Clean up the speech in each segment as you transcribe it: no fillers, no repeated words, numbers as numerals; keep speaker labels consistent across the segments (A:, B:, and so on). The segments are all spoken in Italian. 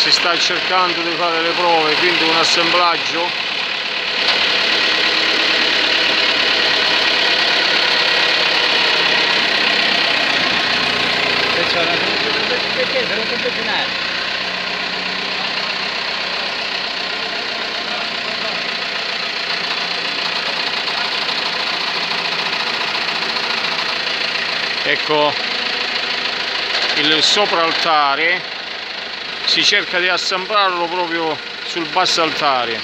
A: si sta cercando di fare le prove, quindi un assemblaggio. Ecco il sopraaltare, si cerca di assemblarlo proprio sul bassaltare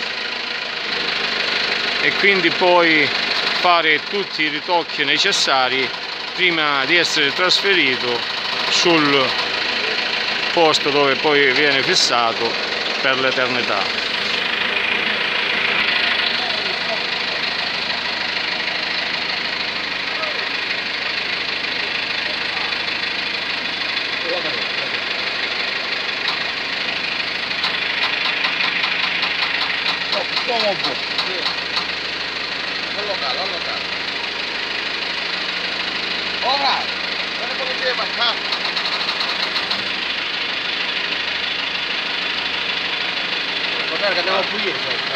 A: e quindi poi fare tutti i ritocchi necessari prima di essere trasferito sul posto dove poi viene fissato per l'eternità.
B: Allocato. Ora, non è come deve passare. Guarda che andiamo qui,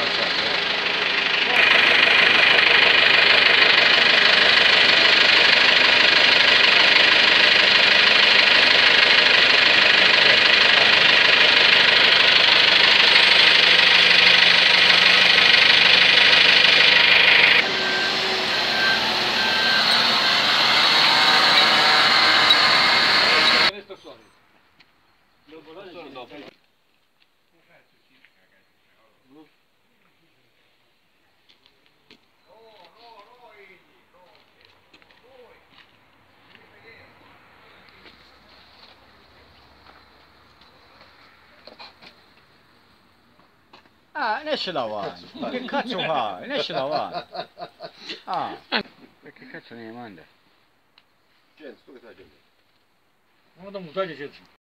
C: ne esce davanti. Che cazzo fa? Ne esce davanti. Ah. E che cazzo ne manda?
B: Gente, sto che stai facendo?
C: Non ho da mutare,